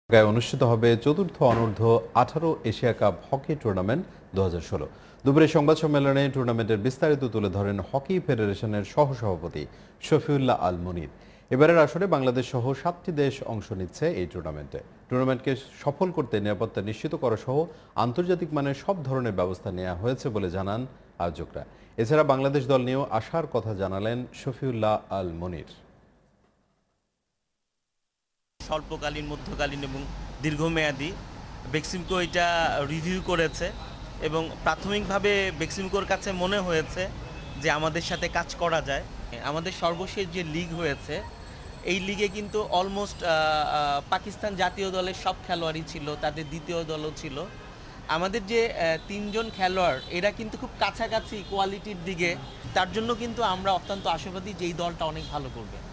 ঢাকায় অনুষ্ঠিত হবে চতুর্থ অনূর্ধ্ব-18 এশিয়া কাপ হকি টুর্নামেন্ট 2016। দুপুরে সংবাদ সম্মেলনে টুর্নামেন্টের বিস্তারিত তুলে ধরেন হকি ফেডারেশনের সহসভাপতি শফিউল্লাহ আল মনির। এবারের আসরে বাংলাদেশ সহ 7টি দেশ অংশ নিচ্ছে এই টুর্নামেন্টকে সফল করতে নিরাপত্তা নিশ্চিত করা সহ আন্তর্জাতিক মানের সব ধরনের ব্যবস্থা নেওয়া হয়েছে বলে জানান আয়োজকরা। এছাড়া বাংলাদেশ দল নিয়েও আশার কথা জানালেন শফিউল্লাহ আল মনির। স্বল্পকালীন, মধ্যকালীন এবং দীর্ঘমেয়াদী বেক্সিমকো এটা রিভিউ করেছে এবং প্রাথমিকভাবে বেক্সিমকোর কাছে মনে হয়েছে যে আমাদের সাথে কাজ করা যায়। আমাদের সর্বশেষ যে লিগ হয়েছে এই লিগে কিন্তু অলমোস্ট পাকিস্তান জাতীয় দলের সব খেলোয়াড়ই ছিল, তাদের দ্বিতীয় দলও ছিল। আমাদের যে 3 জন খেলোয়াড় এরা কিন্তু খুব কাছাকাছি কোয়ালিটির দিকে, তার জন্য কিন্তু আমরা অত্যন্ত আশাবাদী যে এই দলটা অনেক ভালো করবে।